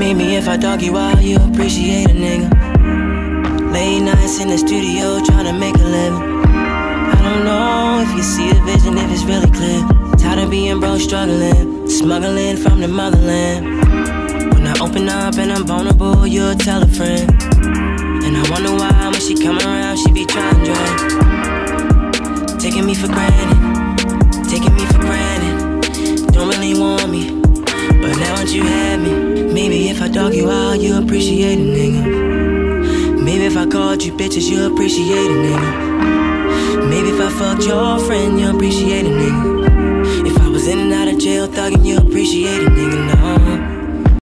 Maybe if I dog you out, you appreciate a nigga. Late nights in the studio trying to make a living. I don't know if you see the vision, if it's really clear. Tired of being broke, struggling, smuggling from the motherland. When I open up and I'm vulnerable, you'll tell a friend. And I wonder why when she come around, she be trying to drag. Taking me for granted, taking me for granted. Don't really want me, but now that you have me. Maybe if I dog you out, you appreciate a nigga. Maybe if I called you bitches, you appreciate a nigga. Maybe if I fucked your friend, you appreciate a nigga. If I was in and out of jail thugging, you appreciate a nigga, no.